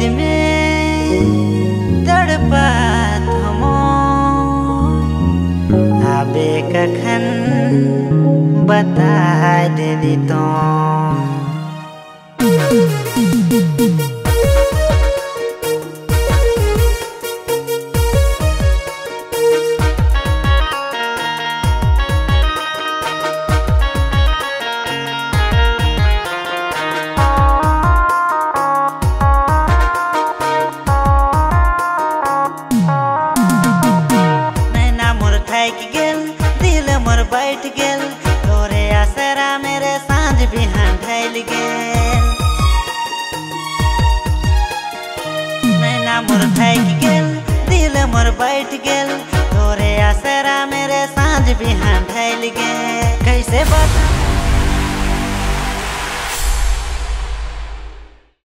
में तड़पा थमो आबे कखन बता देली तो बैठ गेल तोरे आसरा मेरे सांझ बिहान ढल गेल नैना मोर थक गेल दिल मोर बैठ गेल तोरे आसरा मेरे सांझ बिहान ढल गेल कैसे बता